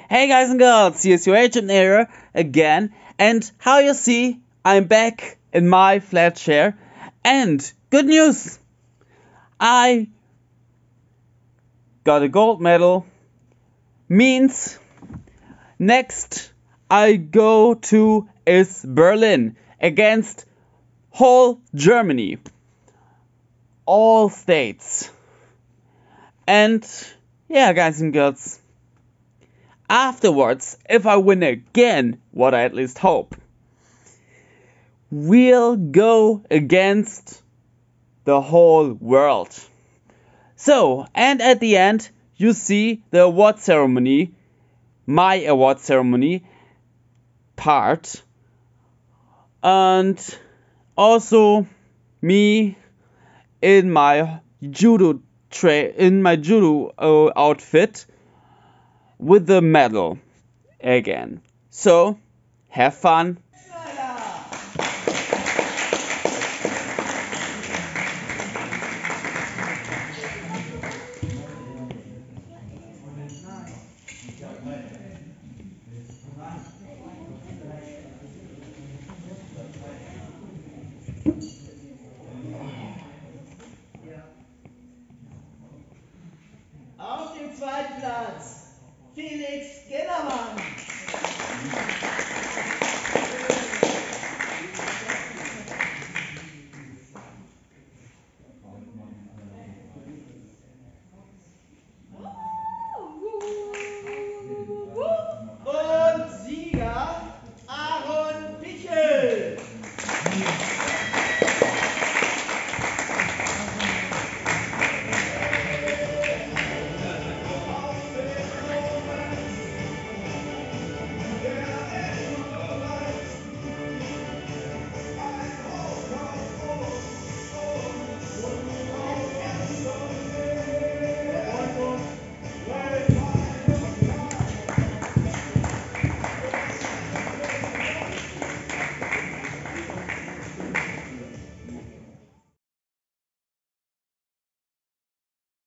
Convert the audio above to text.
Hey guys and girls, here's your agent here again, and how you see, I'm back in my flat chair, and good news, I got a gold medal, means next I go to is Berlin against whole Germany, all states, and yeah guys and girls, afterwards, if I win again, what I at least hope, we'll go against the whole world. So, and at the end, you see the award ceremony, my award ceremony part, and also me in my judo outfit with the medal again. So, have fun. Auf dem zweiten Platz Felix Gellermann.